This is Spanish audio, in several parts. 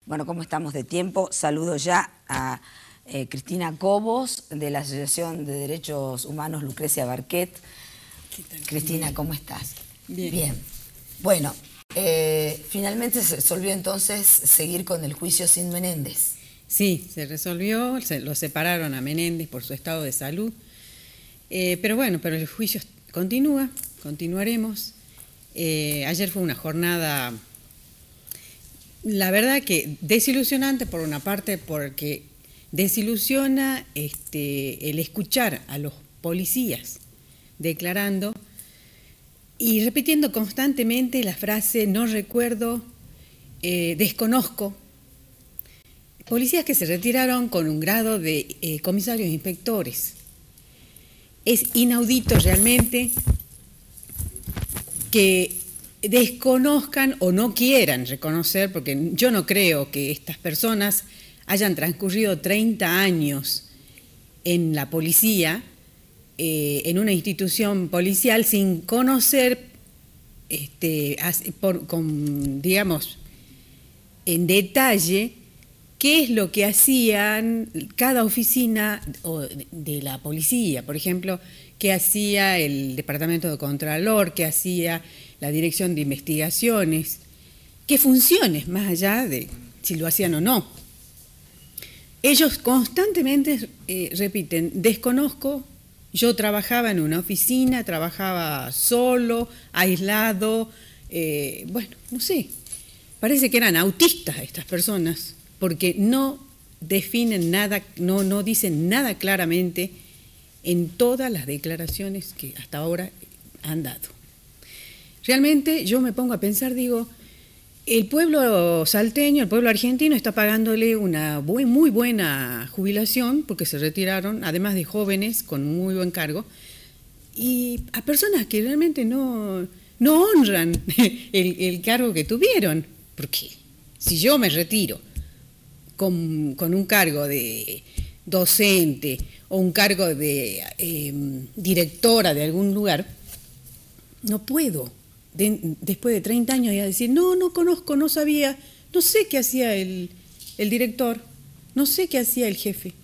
Bueno, ¿cómo estamos de tiempo? Saludo ya a Cristina Cobos, de la Asociación de Derechos Humanos Lucrecia Barquet. Cristina, Bien. ¿cómo estás? Bien. Bien. Bueno, finalmente se resolvió entonces seguir con el juicio sin Menéndez. Sí, se resolvió, lo separaron a Menéndez por su estado de salud, pero el juicio continúa, continuaremos. Ayer fue una jornada, la verdad que desilusionante por una parte, porque desilusiona el escuchar a los policías declarando y repitiendo constantemente la frase no recuerdo, desconozco. Policías que se retiraron con un grado de comisarios e inspectores. Es inaudito realmente que desconozcan o no quieran reconocer, porque yo no creo que estas personas hayan transcurrido 30 años en la policía, en una institución policial, sin conocer, digamos, en detalle qué es lo que hacían cada oficina de la policía. Por ejemplo, qué hacía el Departamento de Contralor, qué hacía la Dirección de Investigaciones, qué funciones, más allá de si lo hacían o no. Ellos constantemente repiten, desconozco, yo trabajaba en una oficina, trabajaba solo, aislado, no sé, parece que eran autistas estas personas, porque no definen nada, no dicen nada claramente en todas las declaraciones que hasta ahora han dado. Realmente yo me pongo a pensar, digo, el pueblo salteño, el pueblo argentino está pagándole una muy buena jubilación porque se retiraron, además de jóvenes con muy buen cargo, y a personas que realmente no honran el cargo que tuvieron. Porque si yo me retiro con un cargo de docente o un cargo de directora de algún lugar, no puedo, después de 30 años, ya decir, no conozco, no sabía, no sé qué hacía el director, no sé qué hacía el jefe.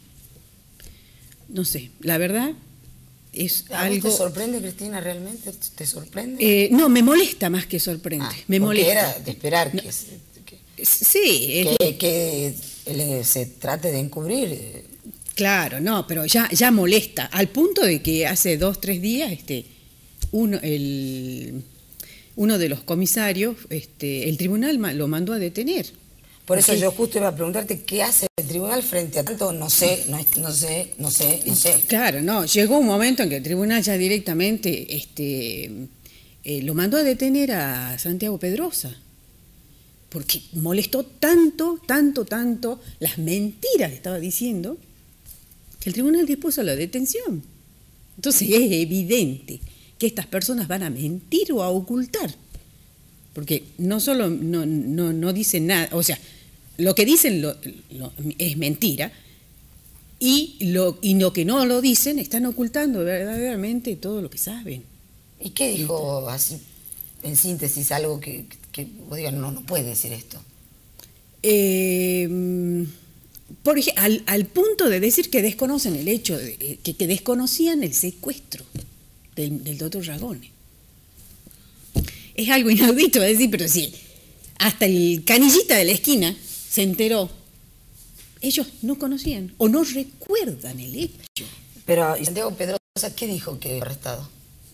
No sé, la verdad es algo... ¿Te sorprende, Cristina, realmente? ¿Te sorprende? No, me molesta más que sorprende, me molesta. Era de esperar no, sí, que se trate de encubrir. Claro, no, pero ya molesta, al punto de que hace 2, 3 días uno de los comisarios, el tribunal lo mandó a detener. Por eso yo justo iba a preguntarte qué hace el tribunal frente a tanto no sé. Claro, no, llegó un momento en que el tribunal ya directamente lo mandó a detener a Santiago Pedrosa, porque molestó tanto las mentiras que estaba diciendo, que el tribunal dispuso la detención. Entonces es evidente que estas personas van a mentir o a ocultar, porque no solo no dicen nada, o sea, lo que dicen es mentira, y lo que no lo dicen están ocultando verdaderamente todo lo que saben. ¿Y qué dijo así, en síntesis, algo que vos digas, no puede decir esto? Por ejemplo, al punto de decir que desconocen el hecho, que desconocían el secuestro del doctor Ragone. Es algo inaudito decir, pero sí, hasta el canillita de la esquina se enteró. Ellos no conocían o no recuerdan el hecho. Pero Santiago Pedrosa, ¿qué dijo que arrestado?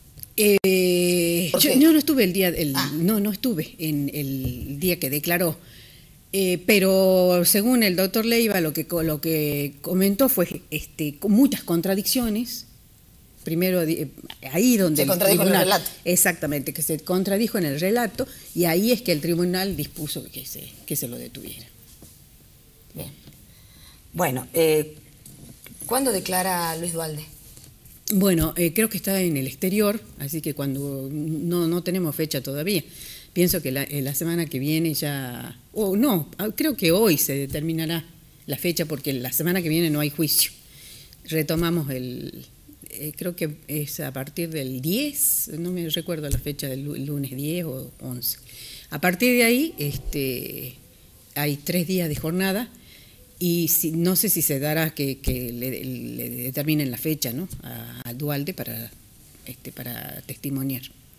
Yo no estuve no estuve en el día que declaró. Pero según el doctor Leiva, lo que comentó fue con muchas contradicciones. Primero, ahí donde se contradijo en el relato. Exactamente, que se contradijo en el relato, y ahí es que el tribunal dispuso que se lo detuviera. Bien. Bueno, ¿cuándo declara Luis Duhalde? Bueno, creo que está en el exterior, así que cuando no tenemos fecha todavía. Pienso que la semana que viene ya... creo que hoy se determinará la fecha, porque la semana que viene no hay juicio. Retomamos creo que es a partir del 10, no me recuerdo la fecha del lunes 10 o 11. A partir de ahí hay 3 días de jornada y no sé si se dará que le determinen la fecha, ¿no?, a Duhalde para testimoniar.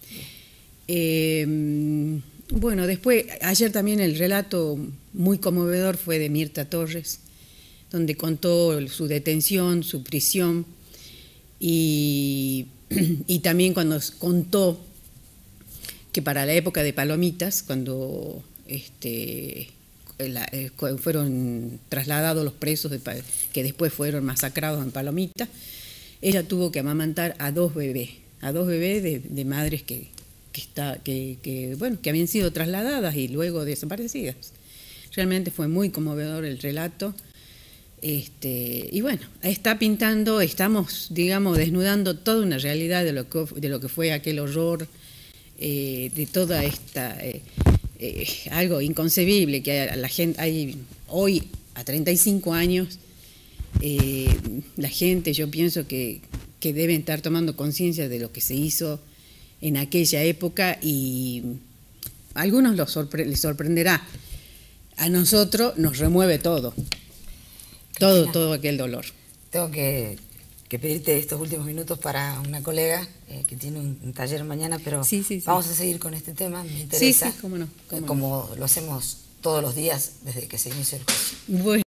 Bueno, después, ayer también el relato muy conmovedor fue de Mirta Torres, donde contó su detención, su prisión, y también contó que para la época de Palomitas, cuando fueron trasladados los presos que después fueron masacrados en Palomitas, ella tuvo que amamantar a 2 bebés de madres que habían sido trasladadas y luego desaparecidas. Realmente fue muy conmovedor el relato. Y bueno, estamos, digamos, desnudando toda una realidad de lo que fue aquel horror, de toda esta algo inconcebible que la gente hay hoy a 35 años. La gente, yo pienso que deben estar tomando conciencia de lo que se hizo en aquella época, y a algunos les sorprenderá. A nosotros nos remueve todo aquel dolor. Tengo que pedirte estos últimos minutos para una colega que tiene un taller mañana, pero sí. Vamos a seguir con este tema, me interesa. Sí, cómo no. Como lo hacemos todos los días desde que se inició el juicio. Bueno.